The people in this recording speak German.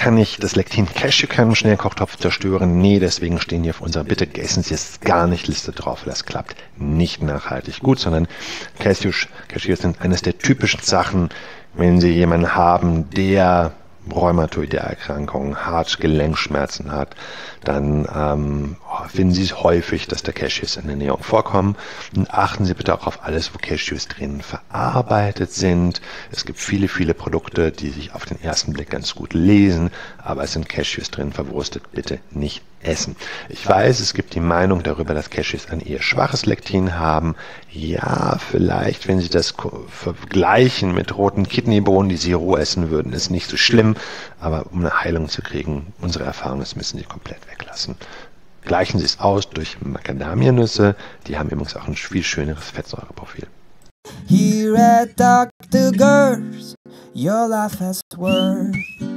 kann ich das Lektin Cashewkern im Schnellkochtopf zerstören? Nee, deswegen stehen hier auf unserer Bitte essen Sie es gar nicht Liste drauf. Das klappt nicht nachhaltig gut, sondern Cashews sind eines der typischen Sachen, wenn Sie jemanden haben, der rheumatoide Erkrankungen hat, Gelenkschmerzen hat, dann finden Sie es häufig, dass da Cashews in der Ernährung vorkommen. Und achten Sie bitte auch auf alles, wo Cashews drin verarbeitet sind. Es gibt viele, viele Produkte, die sich auf den ersten Blick ganz gut lesen, aber es sind Cashews drin verwurstet. Bitte nicht essen. Ich weiß, es gibt die Meinung darüber, dass Cashews ein eher schwaches Lektin haben. Ja, vielleicht, wenn Sie das vergleichen mit roten Kidneybohnen, die Sie roh essen würden, ist nicht so schlimm. Aber um eine Heilung zu kriegen, unsere Erfahrung ist, müssen Sie komplett weglassen. Gleichen Sie es aus durch Macadamianüsse. Die haben übrigens auch ein viel schöneres Fettsäureprofil. Here at Dr. Gers, your life has worth.